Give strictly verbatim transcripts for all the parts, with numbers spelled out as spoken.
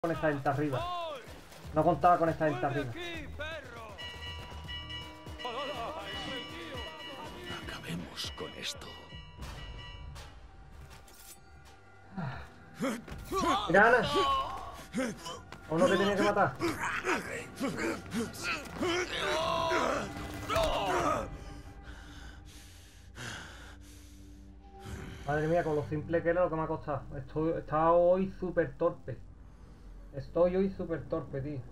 con esta gente arriba. No contaba con esta gente arriba. Acabemos con esto. ¡Gana! ¿O no te tenía que matar? Madre mía, con lo simple que era lo que me ha costado. Estoy, estaba hoy súper torpe. Estoy hoy súper torpe, tío.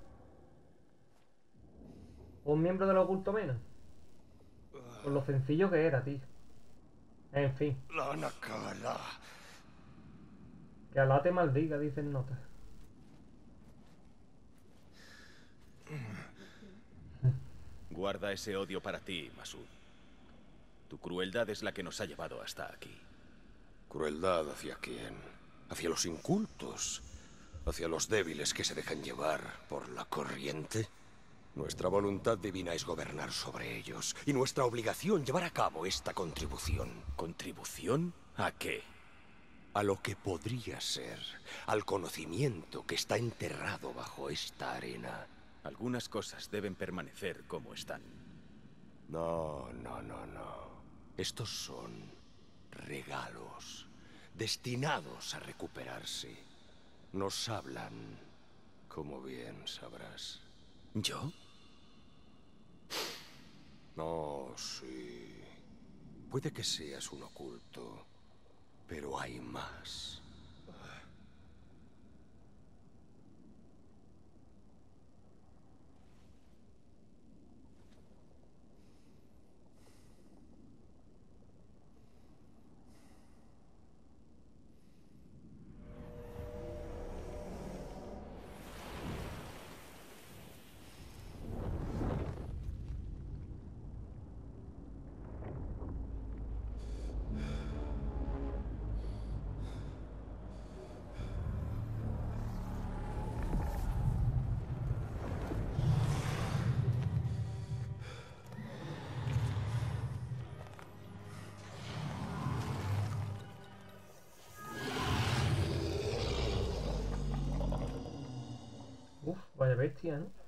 Un miembro del oculto menos. Con lo sencillo que era, tío. En fin. La Nakala. Que Alá te maldiga, dicen notas. Guarda ese odio para ti, Masud. Tu crueldad es la que nos ha llevado hasta aquí. ¿Crueldad hacia quién? ¿Hacia los incultos? ¿Hacia los débiles que se dejan llevar por la corriente? Nuestra voluntad divina es gobernar sobre ellos, y nuestra obligación llevar a cabo esta contribución. ¿Contribución a qué? A lo que podría ser, al conocimiento que está enterrado bajo esta arena. Algunas cosas deben permanecer como están. No, no, no, no. Estos son regalos, destinados a recuperarse. Nos hablan, como bien sabrás. ¿Yo? No, sí. Puede que seas un oculto, pero hay más. Uf, vaya bestia, ¿no?